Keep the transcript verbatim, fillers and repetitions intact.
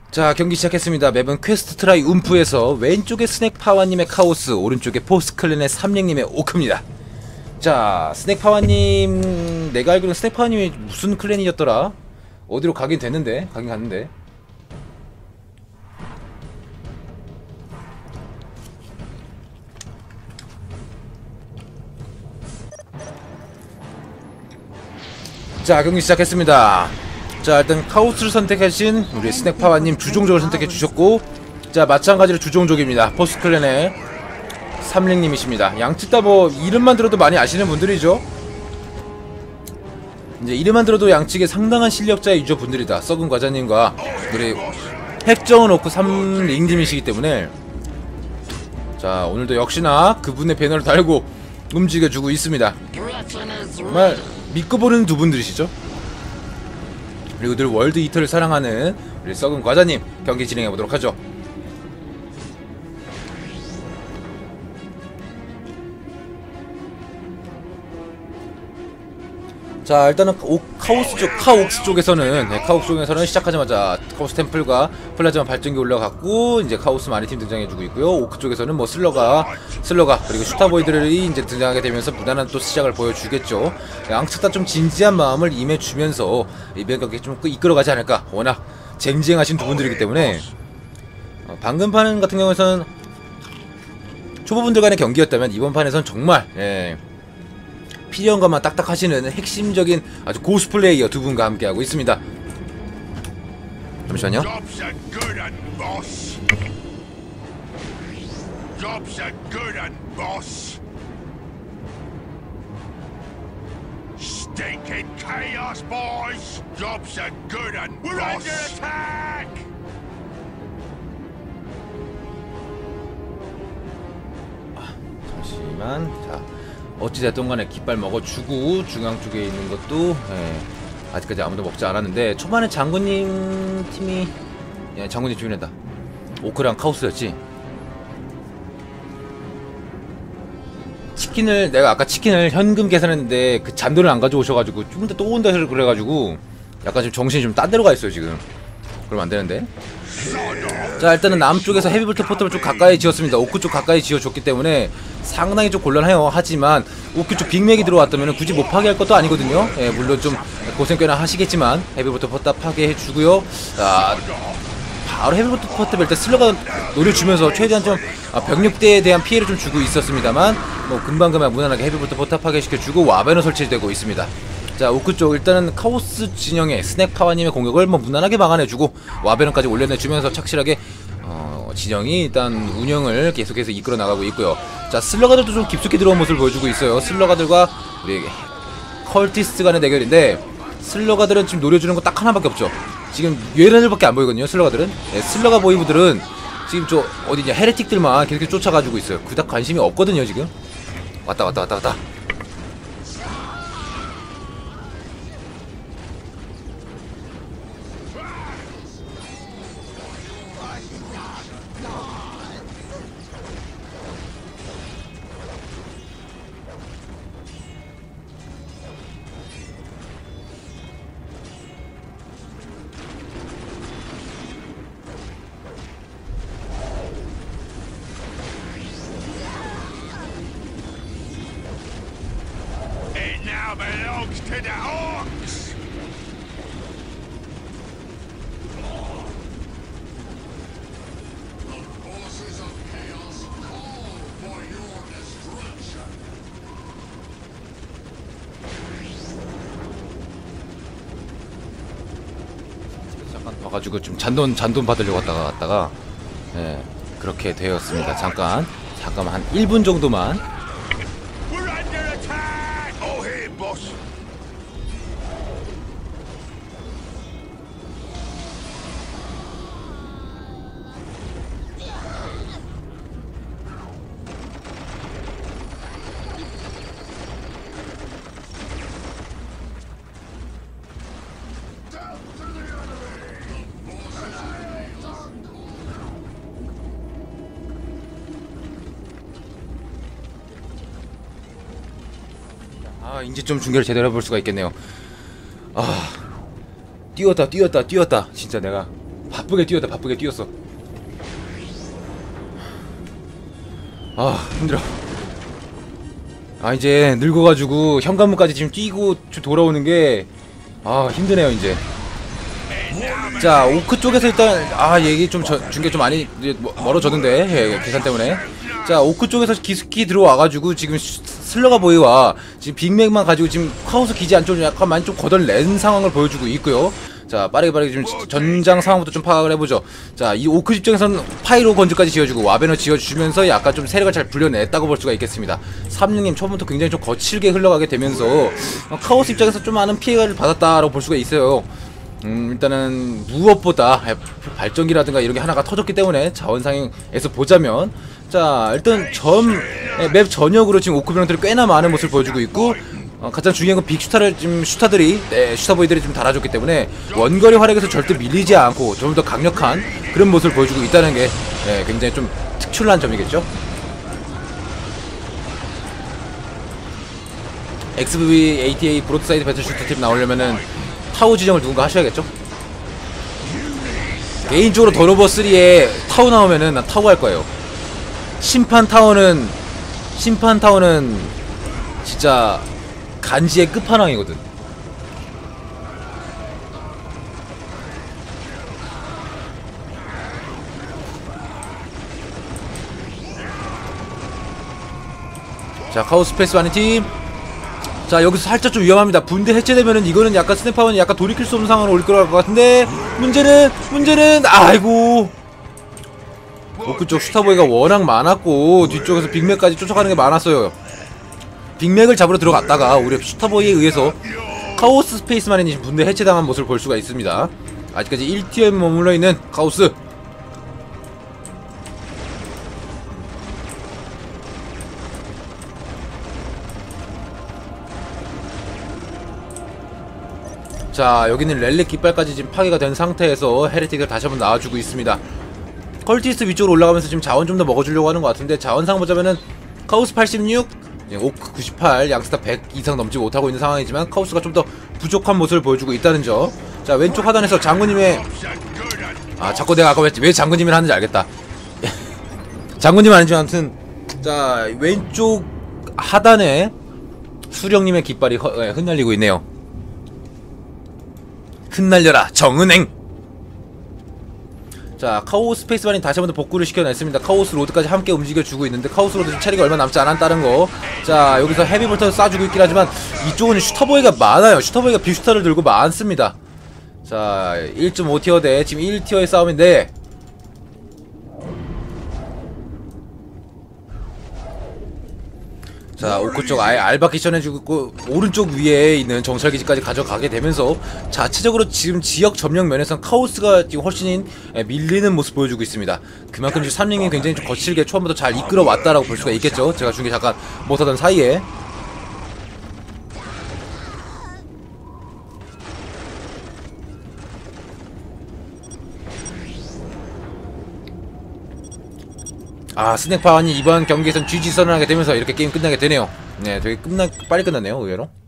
자, 경기 시작했습니다. 맵은 퀘스트 트라이 움프에서 왼쪽에 스낵파와님의 카오스, 오른쪽에 포스클랜의 삼랭님의 오크입니다. 자, 스낵파와님, 내가 알기로는 스낵파와님이 무슨 클랜이었더라? 어디로 가긴 됐는데, 가긴 갔는데. 자, 경기 시작했습니다. 자, 일단 카오스를 선택하신 우리 스낵파와님 주종족을 선택해 주셨고, 자, 마찬가지로 주종족입니다. 포스클랜의 삼랭님이십니다. 양측 다 뭐 이름만 들어도 많이 아시는 분들이죠. 이제 이름만 들어도 양측에 상당한 실력자의 유저분들이다. 썩은 과자님과 우리 핵정은 없고 삼랭님이시기 때문에, 자, 오늘도 역시나 그분의 배너를 달고 움직여주고 있습니다. 정말 믿고 보는 두 분들이시죠. 그리고 늘 월드 이터를 사랑하는 우리 썩은 과자님, 경기 진행해보도록 하죠. 자, 일단은 오, 카오스 쪽, 카옥스 쪽에서는, 네, 카옥스 쪽에서는 시작하자마자 카오스 템플과 플라즈마 발전기 올라갔고, 이제 카오스 마리팀 등장해주고 있고요. 오크 쪽에서는 뭐 슬러가, 슬러가, 그리고 슈타보이들이 이제 등장하게 되면서 무난한 또 시작을 보여주겠죠. 양측 다 좀 진지한 마음을 임해주면서 이번 경기 좀 이끌어가지 않을까. 워낙 쟁쟁하신 두 분들이기 때문에, 어, 방금 판 같은 경우에는 초보분들 간의 경기였다면, 이번 판에선 정말, 예, 필연감만 딱딱 하시는 핵심적인 아주 고수 플레이어 두 분과 함께하고 있습니다. 잠시만요. 아, 잠시만. 자, 어찌됐든 간에 깃발 먹어주고, 중앙 쪽에 있는 것도, 예, 아직까지 아무도 먹지 않았는데, 초반에 장군님 팀이, 예, 장군님 주인했다. 오크랑 카오스였지. 치킨을, 내가 아까 치킨을 현금 계산했는데 그 잔돈을 안 가져오셔가지고 좀 더 또 온다 그래가지고 약간 지금 정신이 좀 딴 데로 가 있어요 지금. 그러면 안 되는데. 자, 일단은 남쪽에서 헤비볼트 포탑을 좀 가까이 지었습니다. 오크 쪽 가까이 지어줬기 때문에 상당히 좀 곤란해요. 하지만 오크 쪽 빅맥이 들어왔다면 굳이 못 파괴할 것도 아니거든요. 예, 물론 좀 고생 꽤나 하시겠지만 헤비볼트 포탑 파괴해주고요. 자, 바로 헤비볼트 포탑을 일단 슬러가 노려주면서 최대한 좀 병력대에 대한 피해를 좀 주고 있었습니다만, 뭐 금방금방 무난하게 헤비볼트 포탑 파괴시켜주고 와베너 설치되고 있습니다. 자, 오크 쪽 일단은 카오스 진영의 스낵파와님의 공격을 뭐 무난하게 막아내주고 와베런까지 올려내주면서 착실하게 어, 진영이 일단 운영을 계속해서 이끌어 나가고 있고요. 자, 슬러가들도 좀 깊숙이 들어온 모습을 보여주고 있어요. 슬러가들과 우리 컬티스트 간의 대결인데, 슬러가들은 지금 노려주는 거 딱 하나밖에 없죠. 지금 얘네들밖에 안 보이거든요. 슬러가들은, 네, 슬러가 보이브들은 지금 저 어디냐 헤레틱들만 계속 쫓아가지고 있어요. 그닥 관심이 없거든요 지금. 왔다 왔다 왔다 왔다. belongs to the orcs. The forces of chaos call for your destruction. 잠깐 봐가지고 좀 잔돈 잔돈 받으려고 왔다가 갔다가, 예, 그렇게 되었습니다. 잠깐 잠깐만 한 일 분 정도만. 아, 이제 좀 중계를 제대로 해볼 수가 있겠네요. 아, 뛰었다 뛰었다 뛰었다 진짜 내가 바쁘게 뛰었다. 바쁘게 뛰었어. 아 힘들어. 아 이제 늙어가지고 현관문까지 지금 뛰고 돌아오는 게 아 힘드네요 이제. 자 오크 쪽에서 일단 아 얘기 좀 준 게 좀 많이 이제 멀어졌는데 예, 계산 때문에. 자 오크 쪽에서 기스키 들어와가지고 지금 슬러가 보이와 지금 빅맥만 가지고 지금 카오스 기지 안쪽으로 약간 많이 좀 걷어낸 상황을 보여주고 있고요. 자 빠르게 빠르게 좀 전장 상황부터 좀 파악을 해보죠. 자 이 오크 입장에서는 파이로 건조까지 지어주고 와베너 지어주면서 약간 좀 세력을 잘 불려냈다고 볼 수가 있겠습니다. 삼육님 처음부터 굉장히 좀 거칠게 흘러가게 되면서 카오스 입장에서 좀 많은 피해를 받았다라고 볼 수가 있어요. 음 일단은 무엇보다 발전기라든가 이런 게 하나가 터졌기 때문에 자원상에서 보자면 자 일단 전맵 전역으로 지금 오크 병들이 꽤나 많은 모습을 보여주고 있고 어, 가장 중요한 건 빅슈타를 지금 슈타들이 네, 슈타보이들이 좀 달아줬기 때문에 원거리 활약에서 절대 밀리지 않고 좀 더 강력한 그런 모습을 보여주고 있다는 게 네, 굉장히 좀 특출난 점이겠죠. 엑스브이 에이티에이 브로드사이드 배틀슈터 팀 나오려면은 타워 지정을 누군가 하셔야겠죠. 개인적으로 더노버 쓰리에 타워 나오면은 난 타워 할 거예요. 심판 타워는 심판 타워는 진짜 간지의 끝판왕이거든. 자 카오스 스페이스 와는 팀. 자 여기서 살짝 좀 위험합니다. 분대 해체되면은 이거는 약간 스냅파워는 약간 돌이킬 수 없는 상황으로 올 것 같은데 문제는 문제는 아이고 오크 쪽 슈타보이가 워낙 많았고 뒤쪽에서 빅맥까지 쫓아가는 게 많았어요. 빅맥을 잡으러 들어갔다가 오히려 슈타보이에 의해서 카오스 스페이스만이 분대 해체당한 모습을 볼 수가 있습니다. 아직까지 일 티어에 머물러 있는 카오스. 자 여기는 렐릭 깃발까지 지금 파괴가 된 상태에서 헤레틱을 다시 한번 나와주고 있습니다. 컬티스트 위쪽으로 올라가면서 지금 자원 좀 더 먹어주려고 하는 것 같은데 자원상 보자면은 카오스 팔십육, 오크 구십팔, 양스타 백 이상 넘지 못하고 있는 상황이지만 카오스가 좀 더 부족한 모습을 보여주고 있다는 점. 자 왼쪽 하단에서 장군님의 아 자꾸 내가 아까 왜 장군님을 하는지 알겠다. 장군님 아니지만 아무튼 자 왼쪽 하단에 수령님의 깃발이 허, 예, 흩날리고 있네요. 흩날려라 정은행. 자 카오스 스페이스만이 다시 한번 더 복구를 시켜냈습니다. 카오스 로드까지 함께 움직여주고 있는데 카오스 로드 지금 체력이 얼마 남지 않았다는 거. 자 여기서 헤비볼터를 쏴주고 있긴 하지만 이쪽은 슈터보이가 많아요. 슈터보이가 빅슈타를 들고 많습니다. 자 일 점 오 티어 대 지금 일 티어의 싸움인데 자 오크 쪽 아예 알바키션 해주고 오른쪽 위에 있는 정찰기지까지 가져가게 되면서 자체적으로 지금 지역 점령 면에서는 카오스가 지금 훨씬 밀리는 모습 보여주고 있습니다. 그만큼 지금 삼링이 굉장히 좀 거칠게 초반부터 잘 이끌어 왔다라고 볼 수가 있겠죠. 제가 중계 잠깐 못하던 사이에. 아 스낵파완이 이번 경기에선 지지 선언하게 되면서 이렇게 게임 끝나게 되네요. 네 되게 끝나 빨리 끝났네요 의외로.